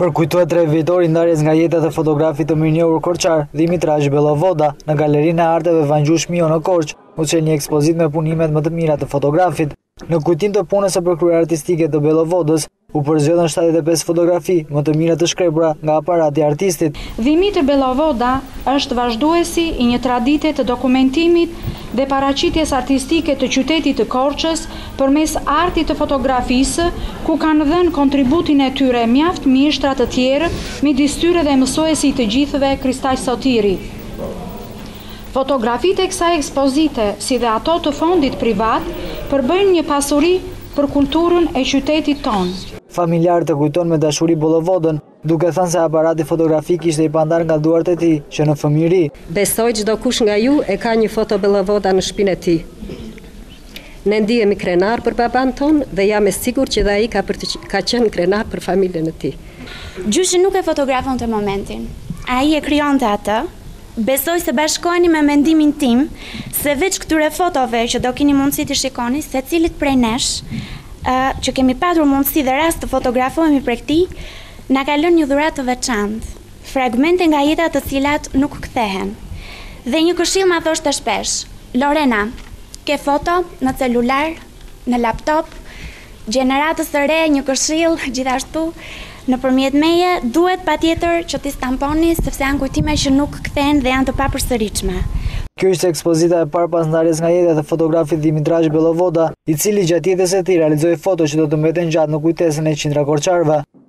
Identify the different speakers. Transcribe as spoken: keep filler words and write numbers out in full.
Speaker 1: Përkujtohet tre vjetori ndarjes nga jeta e fotografit të mirënjohur korçar Dimitrash Bellovoda në Galerinë e Arteve Vangjush Mio në Korçë, u çel një ekspozit me punimet më të mira të fotografit. Në kujtim të punës së përkryer artistike të Bellovodës, u përzgjedhën shtatëdhjetë e pesë fotografi më të mira të shkrepura nga aparati i artistit.
Speaker 2: Dimitër Bellovoda është vazhduesi i një tradite të dokumentimit dhe paraqitjes artistike të qytetit të Korçës përmes artit të fotografisë, ku kanë dhënë kontributin e tyre mjaft mishtra të tjerë, midis tyre dhe mësuesi të gjithëve Kristaj Sotiri. Fotografitë e kësaj ekspozite, si dhe ato të fondit privat, përbëjnë një pasuri për kulturën e qytetit tonë.
Speaker 1: Familjarët e kujton me dashuri Bellovodën, duke thënë se aparati fotografik ishte i pandar nga duart e tij që në fëmijëri.
Speaker 3: Besoj çdo kush nga ju e ka një foto Bellovoda në shtëpinë e tij. Ne ndihemi krenar për baban ton dhe jam e sigurt që dhe ai ka, për të, ka qenë krenar për familjen e tij.
Speaker 4: Gjyshi nuk e fotografon të momentin. Ai e krijonte atë. Besoj se bashkoheni me mendimin tim se veç këtyre fotove që do keni mundësi të shikoni, secilit prej nesh, uh, që kemi patur mundësi dhe rast të fotografohemi prej këtij, na ka lënë një dhuratë të veçantë, fragmente nga jeta të cilat nuk kthehen. Dhe një këshill ma thoshte shpesh: Lorena, ke foto në celular, në laptop, gjeneratës së re një këshill gjithashtu. Nëpërmjet meje duhet patjetër që t'i stamponi sepse janë kujtime që nuk kthehen dhe janë të papërsëritshme.
Speaker 1: Kjo ishte ekspozita e parë pas ndarjes nga jeta e fotografit Dimitrash Bellovoda, i cili gjatë jetës së tij realizoi foto që do të mbeten gjatë në kujtesën e qindra korçarëve.